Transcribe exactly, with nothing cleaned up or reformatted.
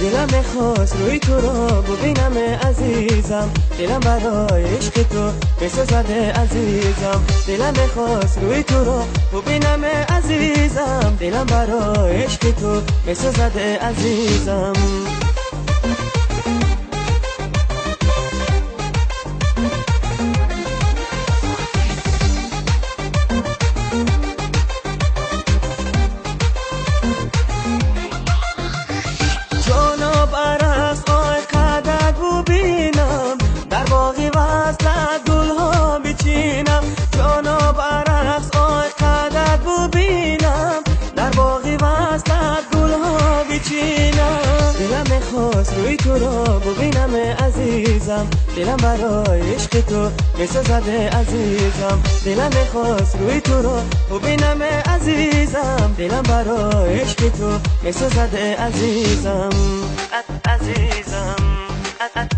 دلم میخواست روی تو را ببینم عزیزم، دلم برای عشق تو بسوزد عزیزم. دلم میخواست روی تو را ببینم عزیزم، دلم برای عشق تو بسوزد عزیزم. دلم میخواست روی تو را ببینم عزیزم، دلم برای عشق تو بسوزد عزیزم. دلم میخواست روی تو را ببینم عزیزم، دلم برای عشق تو بسوزد عزیزم. عزیزم